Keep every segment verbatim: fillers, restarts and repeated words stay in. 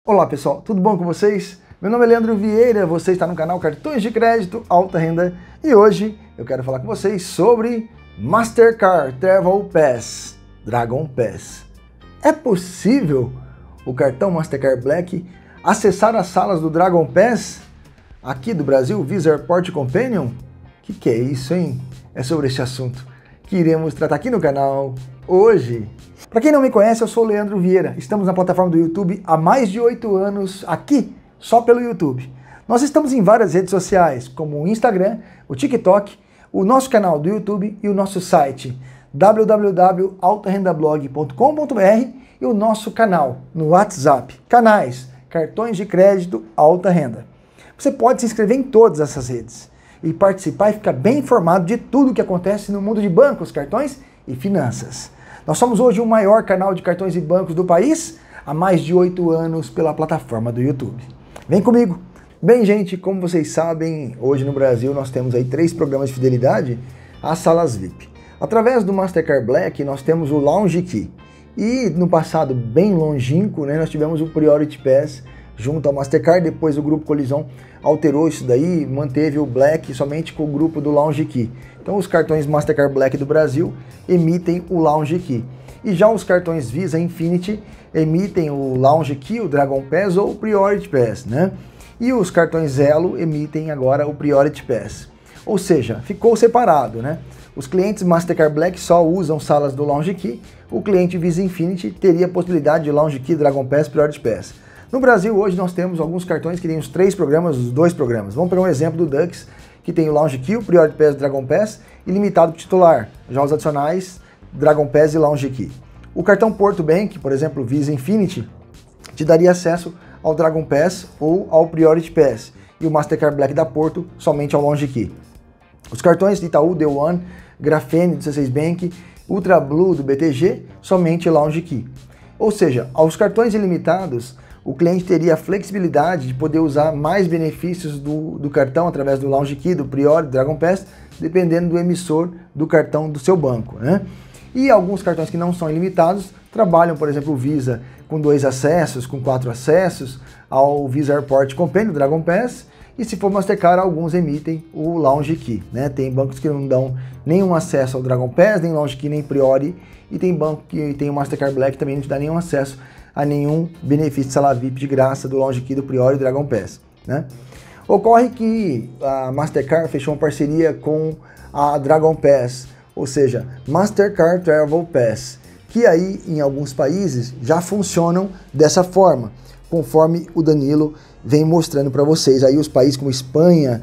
Olá pessoal, tudo bom com vocês? Meu nome é Leandro Vieira, você está no canal Cartões de Crédito Alta Renda e hoje eu quero falar com vocês sobre Mastercard Travel Pass, Dragon Pass. É possível o cartão Mastercard Black acessar as salas do Dragon Pass aqui do Brasil, Visa Airport Companion? Que que é isso, hein? É sobre esse assunto que iremos tratar aqui no canal hoje. Para quem não me conhece, eu sou o Leandro Vieira. Estamos na plataforma do YouTube há mais de oito anos, aqui, só pelo YouTube. Nós estamos em várias redes sociais, como o Instagram, o TikTok, o nosso canal do YouTube e o nosso site w w w ponto alta renda blog ponto com ponto b r e o nosso canal no WhatsApp. Canais, cartões de crédito Alta Renda. Você pode se inscrever em todas essas redes e participar e ficar bem informado de tudo o que acontece no mundo de bancos, cartões e finanças. Nós somos hoje o maior canal de cartões e bancos do país, há mais de oito anos pela plataforma do YouTube. Vem comigo! Bem, gente, como vocês sabem, hoje no Brasil nós temos aí três programas de fidelidade às salas V I P. Através do Mastercard Black nós temos o Lounge Key. E no passado bem longínquo, né, nós tivemos o Priority Pass junto ao Mastercard, depois o Grupo Colisão alterou isso daí, manteve o Black somente com o grupo do Lounge Key. Então os cartões Mastercard Black do Brasil emitem o Lounge Key. E já os cartões Visa Infinity emitem o Lounge Key, o Dragon Pass ou o Priority Pass, né? E os cartões Elo emitem agora o Priority Pass. Ou seja, ficou separado, né? Os clientes Mastercard Black só usam salas do Lounge Key, o cliente Visa Infinity teria a possibilidade de Lounge Key, Dragon Pass, Priority Pass. No Brasil, hoje, nós temos alguns cartões que têm os três programas, os dois programas. Vamos pegar um exemplo do Dux, que tem o Lounge Key, o Priority Pass, Dragon Pass, ilimitado titular. Já os adicionais, Dragon Pass e Lounge Key. O cartão Porto Bank, por exemplo, o Visa Infinity, te daria acesso ao Dragon Pass ou ao Priority Pass. E o Mastercard Black da Porto, somente ao Lounge Key. Os cartões de Itaú, The One, Grafene do C seis Bank, Ultra Blue do B T G, somente Lounge Key. Ou seja, aos cartões ilimitados, o cliente teria a flexibilidade de poder usar mais benefícios do, do cartão através do Lounge Key, do Priority, Dragon Pass, dependendo do emissor do cartão do seu banco, né? E alguns cartões que não são ilimitados trabalham, por exemplo, o Visa com dois acessos, com quatro acessos, ao Visa Airport Companion, Dragon Pass, e se for Mastercard, alguns emitem o Lounge Key, né? Tem bancos que não dão nenhum acesso ao Dragon Pass, nem Lounge Key, nem Priority, e tem banco que tem o Mastercard Black que também não te dá nenhum acesso a nenhum benefício de sala V I P de graça do Lounge Key, do Priority e Dragon Pass, né? Ocorre que a Mastercard fechou uma parceria com a Dragon Pass, ou seja, Mastercard Travel Pass, que aí em alguns países já funcionam dessa forma, conforme o Danilo vem mostrando para vocês. Aí os países como Espanha,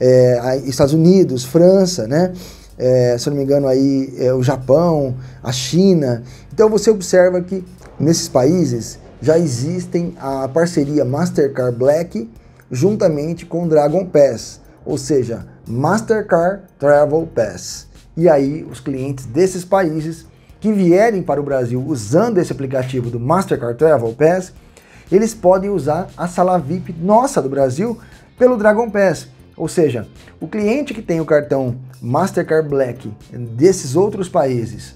é, Estados Unidos, França, né? É, se eu não me engano aí é, o Japão, a China. Então você observa que nesses países já existem a parceria Mastercard Black juntamente com Dragon Pass, ou seja, Mastercard Travel Pass. E aí os clientes desses países que vierem para o Brasil usando esse aplicativo do Mastercard Travel Pass, eles podem usar a sala V I P nossa do Brasil pelo Dragon Pass. Ou seja, o cliente que tem o cartão Mastercard Black desses outros países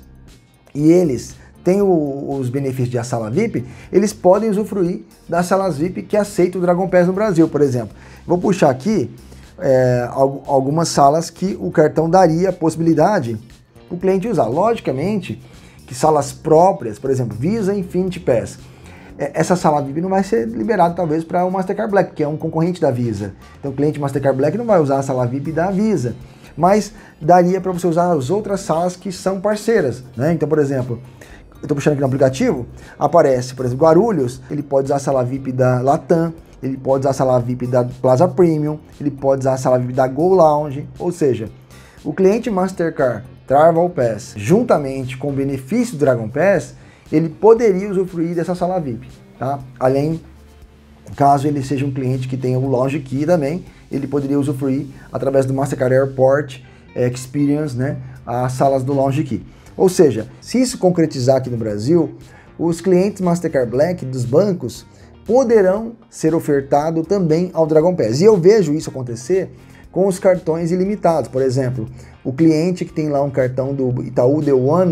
e eles têm o, os benefícios da sala V I P, eles podem usufruir das salas V I P que aceitam o Dragon Pass no Brasil, por exemplo. Vou puxar aqui é, algumas salas que o cartão daria a possibilidade para o cliente usar. Logicamente que salas próprias, por exemplo, Visa Infinity Pass, essa sala V I P não vai ser liberada talvez para o Mastercard Black, que é um concorrente da Visa. Então o cliente Mastercard Black não vai usar a sala V I P da Visa, mas daria para você usar as outras salas que são parceiras, né? Então, por exemplo, eu estou puxando aqui no aplicativo, aparece, por exemplo, Guarulhos, ele pode usar a sala V I P da Latam, ele pode usar a sala V I P da Plaza Premium, ele pode usar a sala V I P da Go Lounge, ou seja, o cliente Mastercard Travel Pass, juntamente com o benefício do Dragon Pass, ele poderia usufruir dessa sala V I P, tá? Além, caso ele seja um cliente que tenha o Lounge Key também, ele poderia usufruir através do Mastercard Airport Experience, né, as salas do Lounge Key. Ou seja, se isso concretizar aqui no Brasil, os clientes Mastercard Black dos bancos poderão ser ofertados também ao Dragon Pass. E eu vejo isso acontecer com os cartões ilimitados. Por exemplo, o cliente que tem lá um cartão do Itaú The One,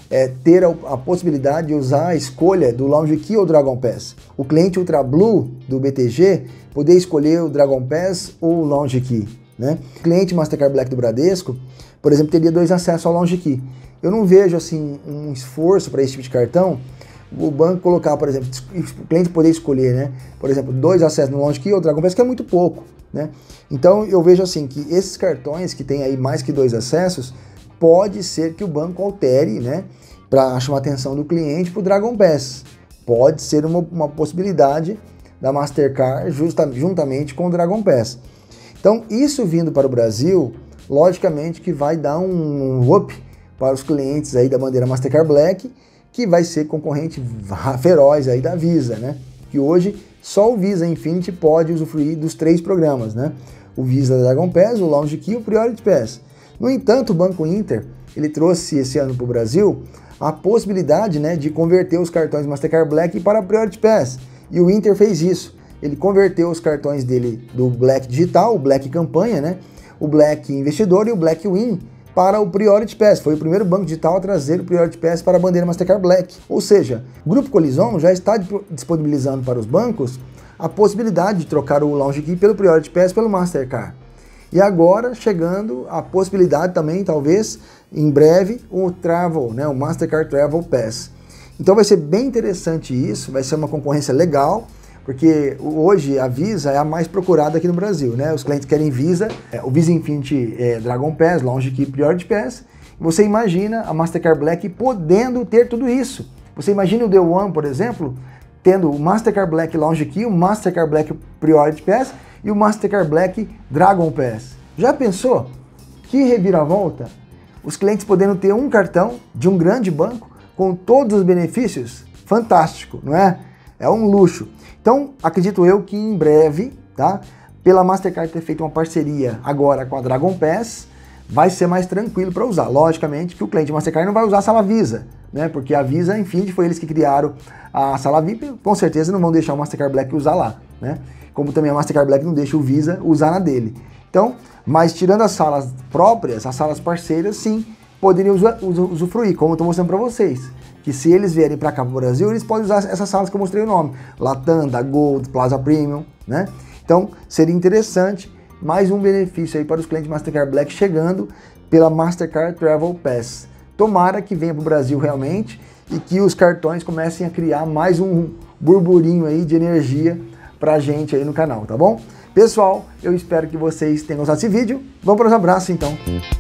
é, ter a, a possibilidade de usar a escolha do Lounge Key ou Dragon Pass. O cliente Ultra Blue do B T G poder escolher o Dragon Pass ou o Lounge Key, né? O cliente Mastercard Black do Bradesco, por exemplo, teria dois acessos ao Lounge Key. Eu não vejo assim um esforço para esse tipo de cartão, o banco colocar, por exemplo, o cliente poder escolher, né? Por exemplo, dois acessos no Lounge Key ou Dragon Pass, que é muito pouco, né? Então eu vejo assim que esses cartões que tem aí mais que dois acessos, pode ser que o banco altere, né? Para chamar a atenção do cliente para o Dragon Pass. Pode ser uma, uma possibilidade da Mastercard justa, juntamente com o Dragon Pass. Então isso vindo para o Brasil, logicamente que vai dar um, um up para os clientes aí da bandeira Mastercard Black, que vai ser concorrente feroz aí da Visa, né? Que hoje só o Visa Infinity pode usufruir dos três programas, né? O Visa Dragon Pass, o Lounge Key e o Priority Pass. No entanto, o Banco Inter, ele trouxe esse ano para o Brasil a possibilidade, né, de converter os cartões Mastercard Black para Priority Pass. E o Inter fez isso. Ele converteu os cartões dele do Black Digital, o Black Campanha, né, o Black Investidor e o Black Win para o Priority Pass. Foi o primeiro banco digital a trazer o Priority Pass para a bandeira Mastercard Black. Ou seja, o Grupo Colisão já está disponibilizando para os bancos a possibilidade de trocar o Lounge Key pelo Priority Pass pelo Mastercard. E agora chegando a possibilidade também, talvez, em breve, o Travel, né, o Mastercard Travel Pass. Então vai ser bem interessante isso, vai ser uma concorrência legal, porque hoje a Visa é a mais procurada aqui no Brasil, né? Os clientes querem Visa, é, o Visa Infinity é, Dragon Pass, Lounge Key, Priority Pass. Você imagina a Mastercard Black podendo ter tudo isso. Você imagina o The One, por exemplo, tendo o Mastercard Black Lounge Key, o Mastercard Black Priority Pass e o Mastercard Black Dragon Pass. Já pensou? Que reviravolta! Os clientes podendo ter um cartão de um grande banco com todos os benefícios? Fantástico, não é? É um luxo. Então, acredito eu que em breve, tá? Pela Mastercard ter feito uma parceria agora com a Dragon Pass, vai ser mais tranquilo para usar. Logicamente que o cliente Mastercard não vai usar a sala Visa, né? Porque a Visa, enfim, foi eles que criaram a sala V I P, com certeza não vão deixar o Mastercard Black usar lá, né? Como também a Mastercard Black não deixa o Visa usar na dele. Então, mas tirando as salas próprias, as salas parceiras, sim, poderiam usufruir, como eu estou mostrando para vocês. Que se eles vierem para cá para o Brasil, eles podem usar essas salas que eu mostrei o nome. Latam, da Gold, Plaza Premium, né? Então, seria interessante, mais um benefício aí para os clientes Mastercard Black chegando pela Mastercard Travel Pass. Tomara que venha para o Brasil realmente e que os cartões comecem a criar mais um burburinho aí de energia pra gente aí no canal, tá bom? Pessoal, eu espero que vocês tenham gostado desse vídeo. Vamos para os abraços então.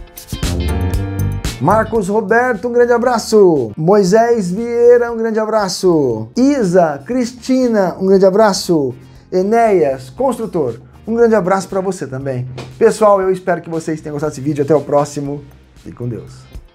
Marcos Roberto, um grande abraço. Moisés Vieira, um grande abraço. Isa, Cristina, um grande abraço. Enéas, construtor, um grande abraço para você também. Pessoal, eu espero que vocês tenham gostado desse vídeo. Até o próximo. Fique com Deus.